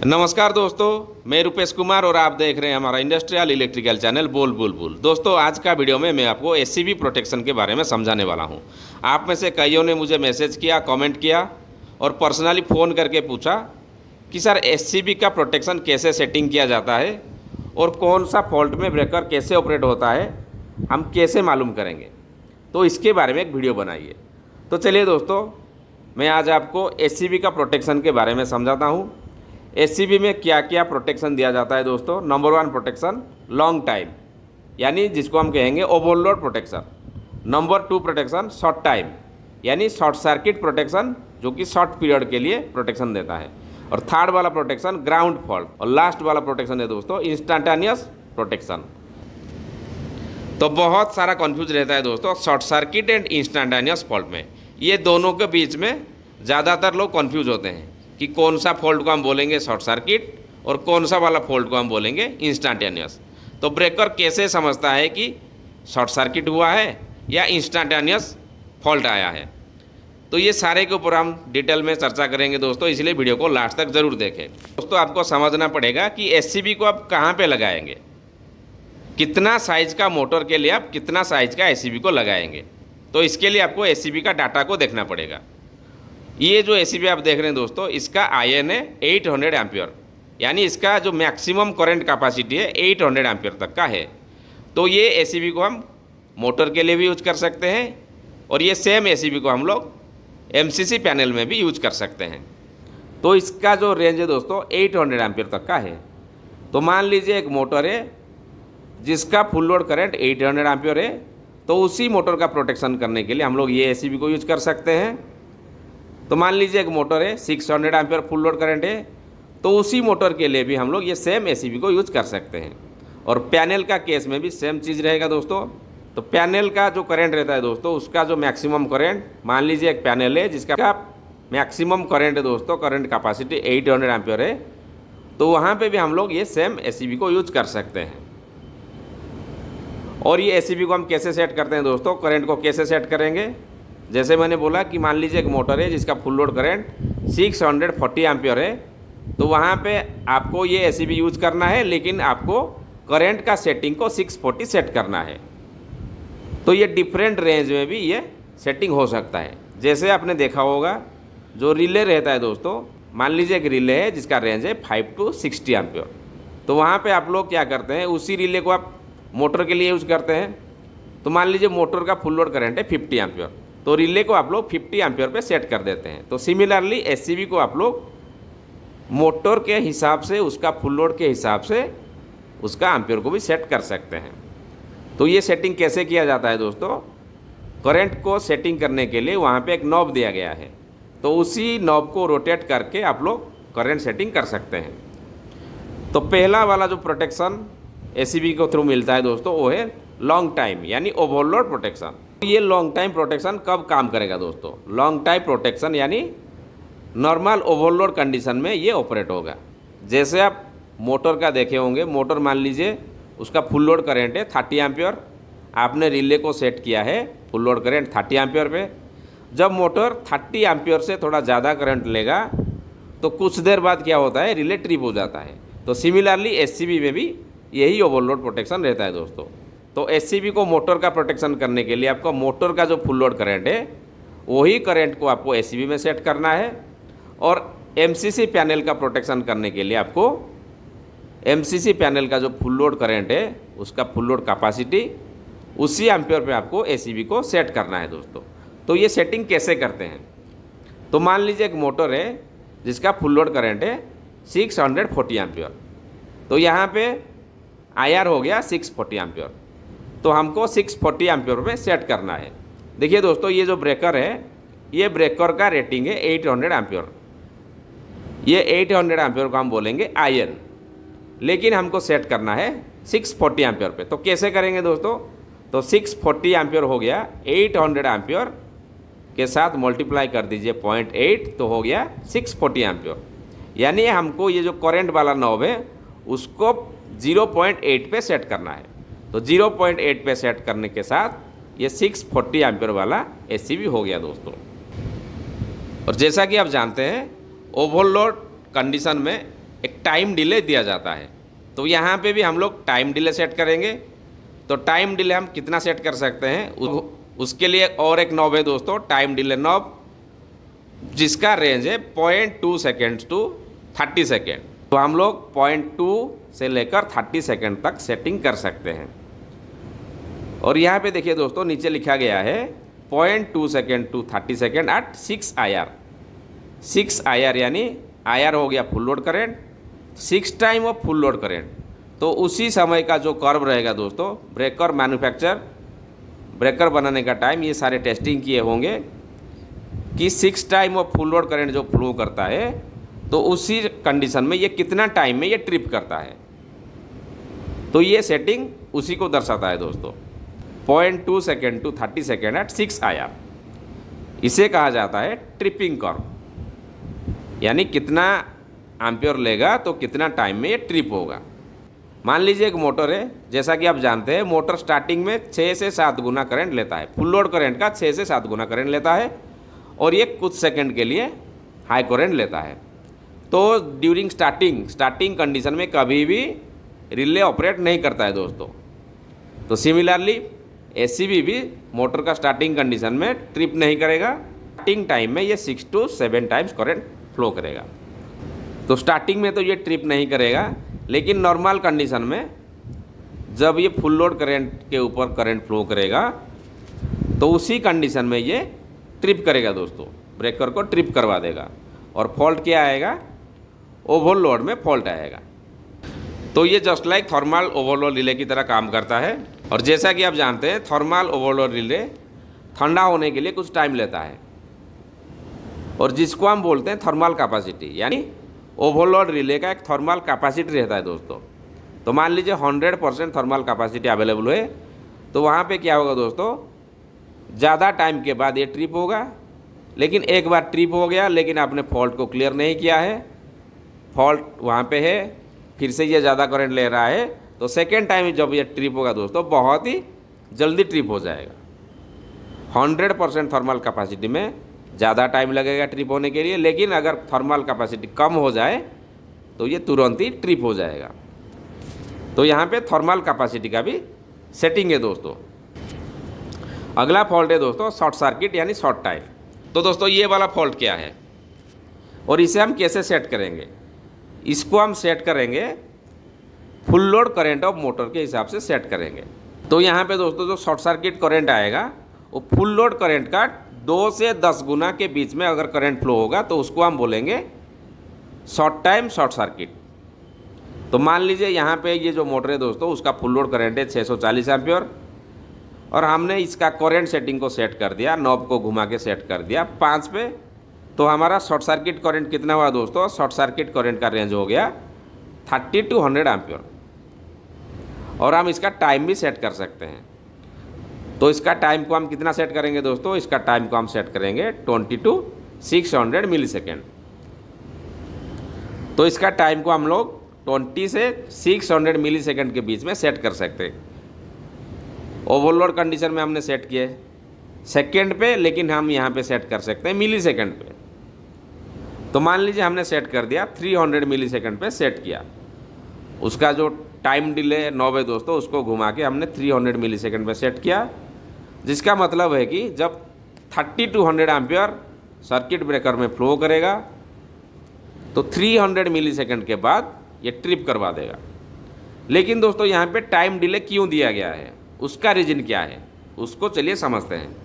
नमस्कार दोस्तों, मैं रुपेश कुमार और आप देख रहे हैं हमारा इंडस्ट्रियल इलेक्ट्रिकल चैनल बोल बुल बुल। दोस्तों, आज का वीडियो में मैं आपको एससीबी प्रोटेक्शन के बारे में समझाने वाला हूं। आप में से कईयों ने मुझे मैसेज किया, कमेंट किया और पर्सनली फ़ोन करके पूछा कि सर एससीबी का प्रोटेक्शन कैसे सेटिंग किया जाता है और कौन सा फॉल्ट में ब्रेकर कैसे ऑपरेट होता है, हम कैसे मालूम करेंगे। तो इसके बारे में एक वीडियो बनाइए। तो चलिए दोस्तों, मैं आज आपको एससीबी का प्रोटेक्शन के बारे में समझाता हूँ। एससीबी में क्या क्या प्रोटेक्शन दिया जाता है दोस्तों। नंबर 1 प्रोटेक्शन लॉन्ग टाइम, यानी जिसको हम कहेंगे overload protection. Number 2 protection short time, यानी शॉर्ट सर्किट प्रोटेक्शन, जो कि शॉर्ट पीरियड के लिए प्रोटेक्शन देता है। और थर्ड वाला प्रोटेक्शन ग्राउंड फॉल्ट। और लास्ट वाला प्रोटेक्शन है दोस्तों इंस्टेंटेनियस प्रोटेक्शन। तो बहुत सारा कन्फ्यूज रहता है दोस्तों short circuit and instantaneous fault में। ये दोनों के बीच में ज़्यादातर लोग कन्फ्यूज होते हैं कि कौन सा फॉल्ट को हम बोलेंगे शॉर्ट सर्किट और कौन सा वाला फॉल्ट को हम बोलेंगे इंस्टेंटेनियस। तो ब्रेकर कैसे समझता है कि शॉर्ट सर्किट हुआ है या इंस्टेंटेनियस फॉल्ट आया है। तो ये सारे के ऊपर हम डिटेल में चर्चा करेंगे दोस्तों, इसलिए वीडियो को लास्ट तक ज़रूर देखें। दोस्तों, आपको समझना पड़ेगा कि एससीबी को आप कहाँ पे लगाएंगे, कितना साइज़ का मोटर के लिए आप कितना साइज़ का एससीबी को लगाएंगे। तो इसके लिए आपको एससीबी का डाटा को देखना पड़ेगा। ये जो एससीबी आप देख रहे हैं दोस्तों, इसका आईएन है 800 एम्पियर, यानी इसका जो मैक्सिमम करंट कैपेसिटी है 800 एम्पियर तक का है। तो ये एससीबी को हम मोटर के लिए भी यूज कर सकते हैं और ये सेम एससीबी को हम लोग एमसीसी पैनल में भी यूज कर सकते हैं। तो इसका जो रेंज है दोस्तों 800 एम्पियर तक का है। तो मान लीजिए एक मोटर है जिसका फुल लोड करंट 800 एम्पियर है, तो उसी मोटर का प्रोटेक्शन करने के लिए हम लोग ये एससीबी को यूज कर सकते हैं। तो मान लीजिए एक मोटर है 600 एम्पियर फुल लोड करंट है, तो उसी मोटर के लिए भी हम लोग ये सेम एससीबी को यूज कर सकते हैं। और पैनल का केस में भी सेम चीज़ रहेगा दोस्तों। तो पैनल का जो करंट रहता है दोस्तों, उसका जो मैक्सिमम करंट, मान लीजिए एक पैनल है जिसका मैक्सिमम करंट है दोस्तों, करंट कैपेसिटी 800 एम्पियर है, तो वहाँ पे भी हम लोग ये सेम एससीबी को यूज कर सकते हैं। और ये एससीबी को हम कैसे सेट करते हैं दोस्तों, करंट को कैसे सेट करेंगे। जैसे मैंने बोला कि मान लीजिए एक मोटर है जिसका फुल लोड करंट 640 एम्पियर है, तो वहाँ पे आपको ये एससीबी यूज करना है, लेकिन आपको करंट का सेटिंग को 640 सेट करना है। तो ये डिफरेंट रेंज में भी ये सेटिंग हो सकता है। जैसे आपने देखा होगा जो रिले रहता है दोस्तों, मान लीजिए एक रिले है जिसका रेंज है 5 to 60 एम्पियर, तो वहाँ पर आप लोग क्या करते हैं, उसी रिले को आप मोटर के लिए यूज करते हैं। तो मान लीजिए मोटर का फुल लोड करंट है 50 एम्पियर, तो रिले को आप लोग 50 एम्पियर पे सेट कर देते हैं। तो सिमिलरली एससीबी को आप लोग मोटर के हिसाब से, उसका फुल लोड के हिसाब से उसका एम्पियर को भी सेट कर सकते हैं। तो ये सेटिंग कैसे किया जाता है दोस्तों, करंट को सेटिंग करने के लिए वहाँ पे एक नॉब दिया गया है, तो उसी नॉब को रोटेट करके आप लोग करंट सेटिंग कर सकते हैं। तो पहला वाला जो प्रोटेक्शन एससीबी को थ्रू मिलता है दोस्तों, वो है लॉन्ग टाइम, यानी ओवरलोड प्रोटेक्शन। ये लॉन्ग टाइम प्रोटेक्शन कब काम करेगा दोस्तों, लॉन्ग टाइम प्रोटेक्शन यानी नॉर्मल ओवरलोड कंडीशन में ये ऑपरेट होगा। जैसे आप मोटर का देखे होंगे, मोटर मान लीजिए उसका फुल लोड करंट है 30 एम्पियर, आपने रिले को सेट किया है फुल लोड करंट 30 एम्पियर पे। जब मोटर 30 एम्पियर से थोड़ा ज़्यादा करंट लेगा तो कुछ देर बाद क्या होता है, रिले ट्रिप हो जाता है। तो सिमिलरली एससीबी में भी यही ओवरलोड प्रोटेक्शन रहता है दोस्तों। तो एससीबी को मोटर का प्रोटेक्शन करने के लिए आपको मोटर का जो फुल लोड करंट है वही करंट को आपको एससीबी में सेट करना है। और एमसीसी पैनल का प्रोटेक्शन करने के लिए आपको एमसीसी पैनल का जो फुल लोड करंट है उसका फुल लोड कैपेसिटी उसी एम्पियर पे आपको एससीबी को सेट करना है दोस्तों। तो ये सेटिंग कैसे करते हैं, तो मान लीजिए एक मोटर है जिसका फुल लोड करंट है 640 एम्पियर, तो यहाँ पे आईआर हो गया 640 एम्पियर, तो हमको 640 एम्पियर पे सेट करना है। देखिए दोस्तों, ये जो ब्रेकर है, ये ब्रेकर का रेटिंग है 800 एम्पियर। ये 800 एम्पियर को हम बोलेंगे आईएन, लेकिन हमको सेट करना है 640 एम्पियर पे। तो कैसे करेंगे दोस्तों, तो 640 एम्पियर हो गया 800 एम्पियर के साथ मल्टीप्लाई कर दीजिए 0.8, तो हो गया 640 एम्पियर। यानी हमको ये जो करंट वाला नॉब है उसको 0.8 पे सेट करना है। तो 0.8 पे सेट करने के साथ ये 640 एम्पियर वाला एससीबी हो गया दोस्तों। और जैसा कि आप जानते हैं ओवरलोड कंडीशन में एक टाइम डिले दिया जाता है। तो यहाँ पे भी हम लोग टाइम डिले सेट करेंगे। तो टाइम डिले हम कितना सेट कर सकते हैं, उसके लिए और एक नॉब है दोस्तों, टाइम डिले नॉब, जिसका रेंज है 0.2 सेकेंड्स टू 30 सेकेंड। तो हम लोग 0.2 से लेकर 30 सेकेंड तक सेटिंग कर सकते हैं। और यहाँ पे देखिए दोस्तों, नीचे लिखा गया है 0.2 second to 30 second at 6 IR। 6 IR यानी IR हो गया full load current, 6 time of full load current. तो उसी समय का जो कर्व रहेगा दोस्तों, ब्रेकर मैन्युफैक्चर, ब्रेकर बनाने का टाइम, ये सारे टेस्टिंग किए होंगे कि 6 time of full load current जो फ्लो करता है, तो उसी कंडीशन में ये कितना टाइम में ये ट्रिप करता है। तो ये सेटिंग उसी को दर्शाता है दोस्तों, 0.2 second to 30 second at 6 IR। इसे कहा जाता है ट्रिपिंग कर्व, यानी कितना एम्पियर लेगा तो कितना टाइम में ये ट्रिप होगा। मान लीजिए एक मोटर है, जैसा कि आप जानते हैं मोटर स्टार्टिंग में 6 से 7 गुना करंट लेता है, फुल लोड करंट का 6 से 7 गुना करंट लेता है, और ये कुछ सेकंड के लिए हाई करंट लेता है। तो ड्यूरिंग स्टार्टिंग कंडीशन में कभी भी रिले ऑपरेट नहीं करता है दोस्तों। तो सिमिलरली ACB भी मोटर का स्टार्टिंग कंडीशन में ट्रिप नहीं करेगा। स्टार्टिंग टाइम में ये 6 to 7 टाइम्स करंट फ्लो करेगा। तो स्टार्टिंग में तो ये ट्रिप नहीं करेगा, लेकिन नॉर्मल कंडीशन में जब ये फुल लोड करंट के ऊपर करंट फ्लो करेगा तो उसी कंडीशन में ये ट्रिप करेगा दोस्तों, ब्रेकर को ट्रिप करवा देगा। और फॉल्ट क्या आएगा, ओवरलोड में फॉल्ट आएगा। तो ये just like thermal overload relay की तरह काम करता है। और जैसा कि आप जानते हैं थर्मल ओवरलोड रिले ठंडा होने के लिए कुछ टाइम लेता है, और जिसको हम बोलते हैं थर्मल कैपेसिटी, यानी ओवरलोड रिले का एक थर्मल कैपेसिटी रहता है दोस्तों। तो मान लीजिए 100% थर्मल कैपेसिटी अवेलेबल है, तो वहाँ पे क्या होगा दोस्तों, ज़्यादा टाइम के बाद ये ट्रिप होगा। लेकिन एक बार ट्रिप हो गया, लेकिन आपने फॉल्ट को क्लियर नहीं किया है, फॉल्ट वहाँ पे है, फिर से ये ज़्यादा करंट ले रहा है, तो सेकेंड टाइम जब ये ट्रिप होगा दोस्तों, बहुत ही जल्दी ट्रिप हो जाएगा। 100% थर्मल कैपेसिटी में ज़्यादा टाइम लगेगा ट्रिप होने के लिए, लेकिन अगर थर्मल कैपेसिटी कम हो जाए तो ये तुरंत ही ट्रिप हो जाएगा। तो यहाँ पे थर्मल कैपेसिटी का भी सेटिंग है दोस्तों। अगला फॉल्ट है दोस्तों शॉर्ट सर्किट यानी शॉर्ट टाइम। तो दोस्तों ये वाला फॉल्ट क्या है और इसे हम कैसे सेट करेंगे, इसको हम सेट करेंगे full load current of motor के हिसाब से सेट करेंगे। तो यहाँ पे दोस्तों जो शॉर्ट सर्किट करंट आएगा वो फुल लोड करंट का 2 से 10 गुना के बीच में अगर करंट फ्लो होगा तो उसको हम बोलेंगे शॉर्ट टाइम शॉर्ट सर्किट। तो मान लीजिए यहाँ पे ये जो मोटर है दोस्तों, उसका फुल लोड करंट है 640 एम्पियर, और हमने इसका करंट सेटिंग को सेट कर दिया, नॉब को घुमा के सेट कर दिया 5 पे। तो हमारा शॉर्ट सर्किट करंट कितना हुआ दोस्तों, शॉर्ट सर्किट करंट का रेंज हो गया 30 to 100 एम्पियर। और हम इसका टाइम भी सेट कर सकते हैं। तो इसका टाइम को हम कितना सेट करेंगे दोस्तों, इसका टाइम को हम सेट करेंगे 20 to 600 मिली सेकेंड। तो इसका टाइम को हम लोग 20 से 600 मिली सेकेंड के बीच में सेट कर सकते हैं। ओवरलोड कंडीशन में हमने सेट किए सेकेंड पे, लेकिन हम यहाँ पे सेट कर सकते हैं मिली सेकेंड पे। तो मान लीजिए हमने सेट कर दिया 300 मिली सेकेंड पे सेट किया, उसका जो टाइम डिले 9 है दोस्तों, उसको घुमा के हमने 300 मिली सेकेंड पे सेट किया, जिसका मतलब है कि जब 30 to 100 एम्पियर सर्किट ब्रेकर में फ्लो करेगा तो 300 मिली सेकेंड के बाद ये ट्रिप करवा देगा। लेकिन दोस्तों यहाँ पे टाइम डिले क्यों दिया गया है, उसका रीजन क्या है, उसको चलिए समझते हैं।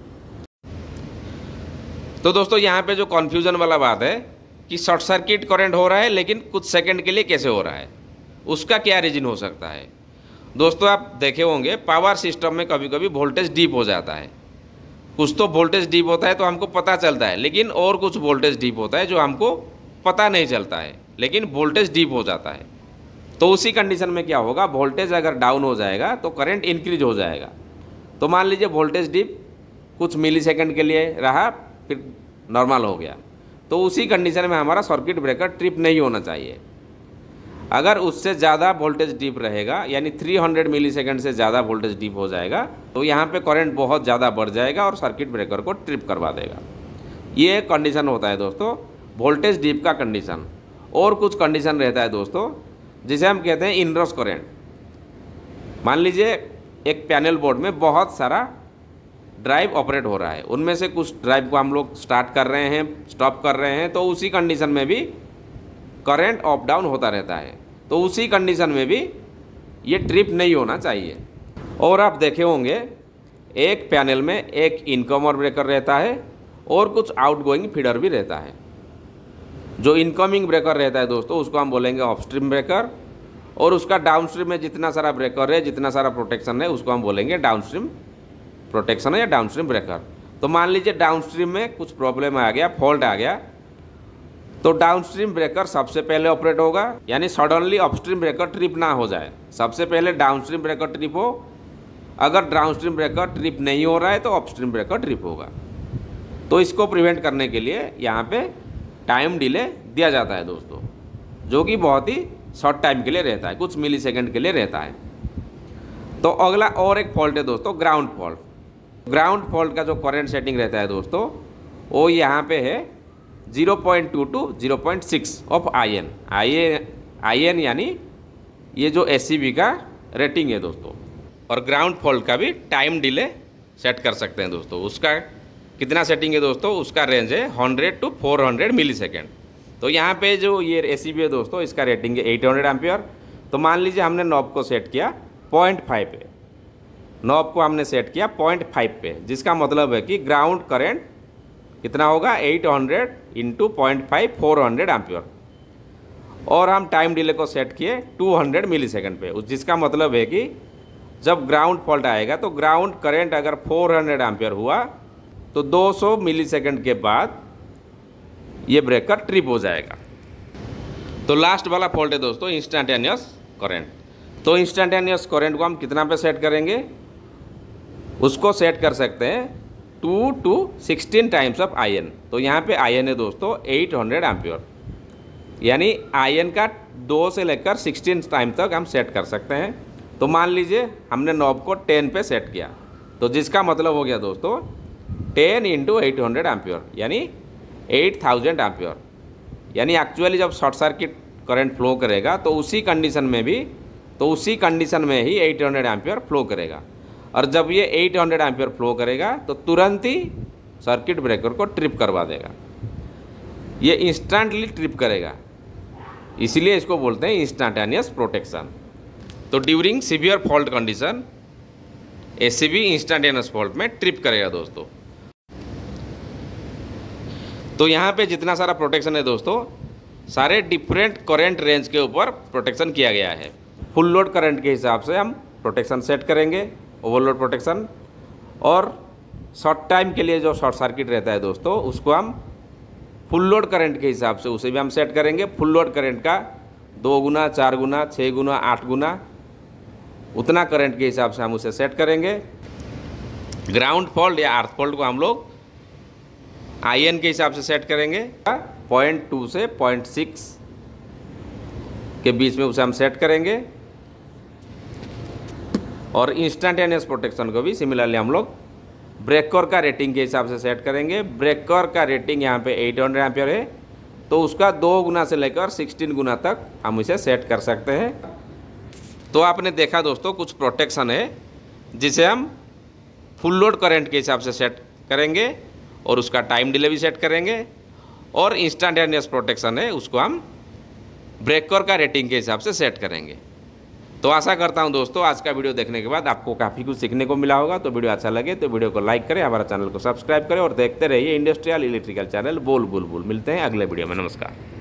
तो दोस्तों यहाँ पे जो कन्फ्यूजन वाला बात है कि शॉर्ट सर्किट करंट हो रहा है लेकिन कुछ सेकंड के लिए कैसे हो रहा है, उसका क्या रीजन हो सकता है। दोस्तों आप देखे होंगे पावर सिस्टम में कभी कभी वोल्टेज डीप हो जाता है। कुछ तो वोल्टेज डीप होता है तो हमको पता चलता है, लेकिन और कुछ वोल्टेज डीप होता है जो हमको पता नहीं चलता है, लेकिन वोल्टेज डीप हो जाता है। तो उसी कंडीशन में क्या होगा, वोल्टेज अगर डाउन हो जाएगा तो करंट इंक्रीज हो जाएगा। तो मान लीजिए वोल्टेज डिप कुछ मिली सेकेंड के लिए रहा, फिर नॉर्मल हो गया, तो उसी कंडीशन में हमारा सर्किट ब्रेकर ट्रिप नहीं होना चाहिए। अगर उससे ज़्यादा वोल्टेज डिप रहेगा, यानी 300 मिली सेकेंड से ज़्यादा वोल्टेज डिप हो जाएगा, तो यहाँ पे करंट बहुत ज़्यादा बढ़ जाएगा और सर्किट ब्रेकर को ट्रिप करवा देगा। ये कंडीशन होता है दोस्तों वोल्टेज डिप का कंडीशन। और कुछ कंडीशन रहता है दोस्तों, जिसे हम कहते हैं इनरस करंट। मान लीजिए एक पैनल बोर्ड में बहुत सारा ड्राइव ऑपरेट हो रहा है, उनमें से कुछ ड्राइव को हम लोग स्टार्ट कर रहे हैं, स्टॉप कर रहे हैं, तो उसी कंडीशन में भी करंट अप डाउन होता रहता है। तो उसी कंडीशन में भी ये ट्रिप नहीं होना चाहिए। और आप देखे होंगे एक पैनल में एक इनकमर ब्रेकर रहता है और कुछ आउटगोइंग फीडर भी रहता है। जो इनकमिंग ब्रेकर रहता है दोस्तों उसको हम बोलेंगे अपस्ट्रीम ब्रेकर, और उसका डाउनस्ट्रीम में जितना सारा ब्रेकर है, जितना सारा प्रोटेक्शन है, उसको हम बोलेंगे डाउनस्ट्रीम प्रोटेक्शन है या डाउनस्ट्रीम ब्रेकर। तो मान लीजिए डाउनस्ट्रीम में कुछ प्रॉब्लम आ गया, फॉल्ट आ गया, तो डाउनस्ट्रीम ब्रेकर सबसे पहले ऑपरेट होगा, यानी सडनली अपस्ट्रीम ब्रेकर ट्रिप ना हो जाए। सबसे पहले डाउनस्ट्रीम ब्रेकर ट्रिप हो, अगर डाउनस्ट्रीम ब्रेकर ट्रिप नहीं हो रहा है तो अपस्ट्रीम ब्रेकर ट्रिप होगा। तो इसको प्रिवेंट करने के लिए यहाँ पे टाइम डिले दिया जाता है दोस्तों, जो कि बहुत ही शॉर्ट टाइम के लिए रहता है, कुछ मिली सेकेंड के लिए रहता है। तो अगला और एक फॉल्ट है दोस्तों, ग्राउंड फॉल्ट। ग्राउंड फॉल्ट का जो करंट सेटिंग रहता है दोस्तों वो यहाँ पे है 0.2 to 0.6 ऑफ IN यानी ये जो SCB का रेटिंग है दोस्तों। और ग्राउंड फॉल्ट का भी टाइम डिले सेट कर सकते हैं दोस्तों। उसका कितना सेटिंग है दोस्तों, उसका रेंज है 100 to 400 मिली सेकेंड। तो यहाँ पे जो ये SCB है दोस्तों इसका रेटिंग है 800 एम्पियर। तो मान लीजिए हमने नॉब को सेट किया 0.5 पे, नॉब को हमने सेट किया 0.5 पे, जिसका मतलब है कि ग्राउंड करंट कितना होगा 800 इंटू 0.5 400 एम्पियर। और हम टाइम डिले को सेट किए 200 मिली सेकेंड पे, जिसका मतलब है कि जब ग्राउंड फॉल्ट आएगा तो ग्राउंड करंट अगर 400 एम्पियर हुआ तो 200 मिली सेकेंड के बाद ये ब्रेकर ट्रिप हो जाएगा। तो लास्ट वाला फॉल्ट है दोस्तों इंस्टेंटेनियस करंट। तो इंस्टेंटेनियस करंट को हम कितना पे सेट करेंगे, उसको सेट कर सकते हैं 2 to 16 टाइम्स ऑफ IN। तो यहाँ पे IN है दोस्तों 800 एम्पियर, यानी IN का 2 से लेकर 16 टाइम तक हम सेट कर सकते हैं। तो मान लीजिए हमने नॉब को 10 पे सेट किया, तो जिसका मतलब हो गया दोस्तों 10 इंटू 800 एम्पियर यानी 8000 एम्पियर। यानी एक्चुअली जब शॉर्ट सर्किट करंट फ्लो करेगा तो उसी कंडीशन में ही 800 एम्पियर फ्लो करेगा। और जब ये 800 एम्पियर फ्लो करेगा तो तुरंत ही सर्किट ब्रेकर को ट्रिप करवा देगा, ये इंस्टेंटली ट्रिप करेगा, इसलिए इसको बोलते हैं इंस्टेंटेनियस प्रोटेक्शन। तो during severe fault condition SCB instantaneous fault में ट्रिप करेगा दोस्तों। तो यहाँ पे जितना सारा प्रोटेक्शन है दोस्तों सारे डिफरेंट करंट रेंज के ऊपर प्रोटेक्शन किया गया है। फुल लोड करंट के हिसाब से हम प्रोटेक्शन सेट करेंगे, ओवरलोड प्रोटेक्शन। और शॉर्ट टाइम के लिए जो शॉर्ट सर्किट रहता है दोस्तों उसको हम फुल लोड करंट के हिसाब से उसे भी हम सेट करेंगे। फुल लोड करंट का 2 गुना, 4 गुना, 6 गुना, 8 गुना उतना करंट के हिसाब से हम उसे सेट करेंगे। ग्राउंड फॉल्ट या अर्थ फॉल्ट को हम लोग IN के हिसाब से सेट करेंगे, 0.2 से 0.6 के बीच में उसे हम सेट करेंगे। और इंस्टेंटेनियस प्रोटेक्शन को भी सिमिलरली हम लोग ब्रेकर का रेटिंग के हिसाब से सेट करेंगे। ब्रेकर का रेटिंग यहाँ पे 800 एम्पियर है, तो उसका 2 गुना से लेकर 16 गुना तक हम इसे सेट कर सकते हैं। तो आपने देखा दोस्तों कुछ प्रोटेक्शन है जिसे हम फुल लोड करंट के हिसाब से सेट करेंगे और उसका टाइम डिले भी सेट करेंगे। और इंस्टेंटेनियस प्रोटेक्शन है उसको हम ब्रेकर का रेटिंग के हिसाब से सेट करेंगे। तो आशा करता हूं दोस्तों आज का वीडियो देखने के बाद आपको काफ़ी कुछ सीखने को मिला होगा। तो वीडियो अच्छा लगे तो वीडियो को लाइक करें, हमारा चैनल को सब्सक्राइब करें और देखते रहिए इंडस्ट्रियल इलेक्ट्रिकल चैनल बोल बुलबुल। मिलते हैं अगले वीडियो में, नमस्कार।